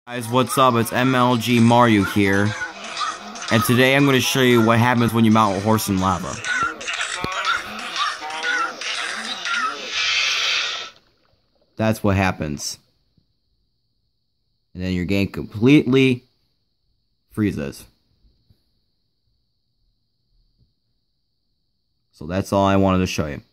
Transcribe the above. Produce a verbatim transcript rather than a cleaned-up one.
Guys, what's up? It's M L G Mario here, and today I'm going to show you what happens when you mount a horse in lava. That's what happens. And then your game completely freezes. So that's all I wanted to show you.